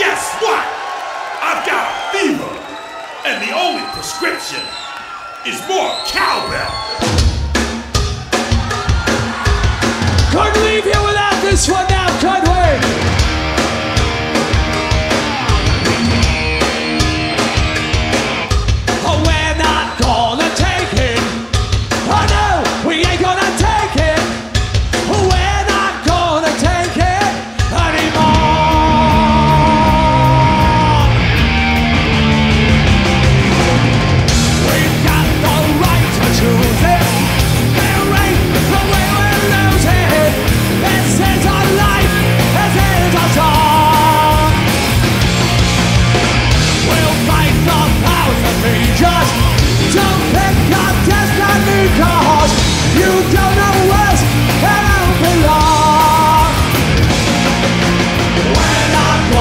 guess what? I've got a fever, and the only prescription is more cowbell. Couldn't leave here without this one now, could we?